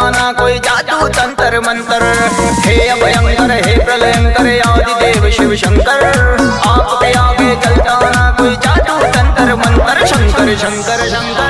ना कोई जादू तंत्र मंत्र। हे अभयंकर हे प्रलयंकर आदि देव शिव शंकर, आपके आगे चलता ना कोई जादू तंत्र मंत्र। शंकर शंकर शंकर